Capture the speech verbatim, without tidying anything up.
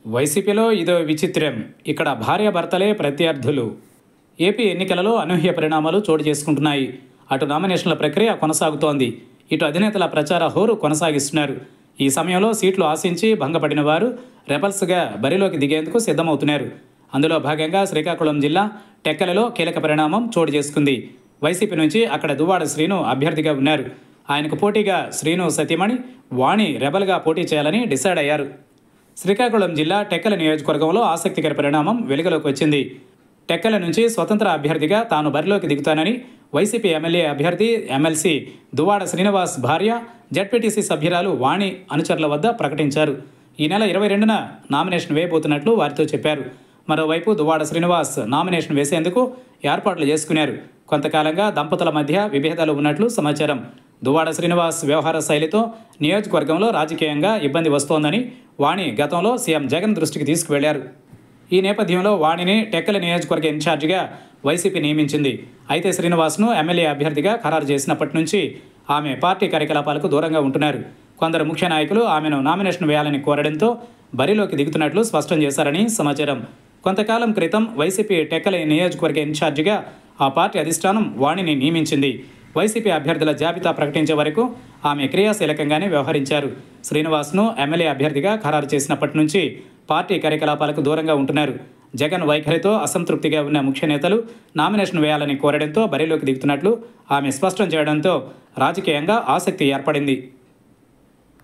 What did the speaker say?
వైసీపీలో ఇదో విచిత్రం. ఇక్కడ భార్యాభర్తలే ప్రత్యర్థులు. ఏపీ ఎన్నికలలో అనూహ్య పరిణామాలు చోటు చేసుకుంటున్నాయి. అటు నామినేషన్ల ప్రక్రియ కొనసాగుతోంది. ఇటు అధినేతల ప్రచార హోరు కొనసాగిస్తున్నారు. ఈ సమయంలో సీట్లు ఆశించి భంగపడిన వారు రెబల్స్గా బరిలోకి దిగేందుకు సిద్ధమవుతున్నారు. అందులో భాగంగా శ్రీకాకుళం జిల్లా టెక్కలలో కీలక పరిణామం చోటు చేసుకుంది. వైసీపీ నుంచి అక్కడ దువ్వాడ శ్రీను అభ్యర్థిగా ఉన్నారు. ఆయనకు పోటీగా శ్రీను సతీమణి వాణి రెబల్గా పోటీ చేయాలని డిసైడ్ అయ్యారు. శ్రీకాకుళం జిల్లా టెక్కల నియోజకవర్గంలో ఆసక్తికర పరిణామం వెలుగులోకి వచ్చింది. టెక్కల నుంచి స్వతంత్ర అభ్యర్థిగా తాను బరిలోకి దిగుతానని వైసీపీ ఎమ్మెల్యే అభ్యర్థి ఎమ్మెల్సీ దువ్వాడ శ్రీనివాస్ భార్య జెడ్పీటీసీ సభ్యురాలు వాణి అనుచరుల వద్ద ప్రకటించారు. ఈ నెల ఇరవై రెండున నామినేషన్ వేయబోతున్నట్లు వారితో చెప్పారు. మరోవైపు దువ్వాడ శ్రీనివాస్ నామినేషన్ వేసేందుకు ఏర్పాట్లు చేసుకున్నారు. కొంతకాలంగా దంపతుల మధ్య విభేదాలు ఉన్నట్లు సమాచారం. దువ్వాడ శ్రీనివాస్ వ్యవహార శైలితో నియోజకవర్గంలో రాజకీయంగా ఇబ్బంది వస్తోందని వాణి గతంలో సీఎం జగన్ దృష్టికి తీసుకువెళ్లారు. ఈ నేపథ్యంలో వాణిని టెక్కల నియోజకవర్గ ఇన్ఛార్జిగా వైసీపీ నియమించింది. అయితే శ్రీనివాస్ను ఎమ్మెల్యే అభ్యర్థిగా ఖరారు చేసినప్పటి నుంచి ఆమె పార్టీ కార్యకలాపాలకు దూరంగా ఉంటున్నారు. కొందరు ముఖ్య నాయకులు ఆమెను నామినేషన్ వేయాలని కోరడంతో బరిలోకి దిగుతున్నట్లు స్పష్టం చేశారని సమాచారం. కొంతకాలం క్రితం వైసీపీ టెక్కల నియోజకవర్గ ఇన్ఛార్జిగా ఆ పార్టీ అధిష్టానం వాణిని నియమించింది. వైసీపీ అభ్యర్థుల జాబితా ప్రకటించే వరకు ఆమె క్రియాశీలకంగానే వ్యవహరించారు. శ్రీనివాస్ను ఎమ్మెల్యే అభ్యర్థిగా ఖరారు చేసినప్పటి నుంచి పార్టీ కార్యకలాపాలకు దూరంగా ఉంటున్నారు. జగన్ వైఖరితో అసంతృప్తిగా ఉన్న ముఖ్య నేతలు నామినేషన్ వేయాలని కోరడంతో బరిలోకి దిగుతున్నట్లు ఆమె స్పష్టం చేయడంతో రాజకీయంగా ఆసక్తి ఏర్పడింది.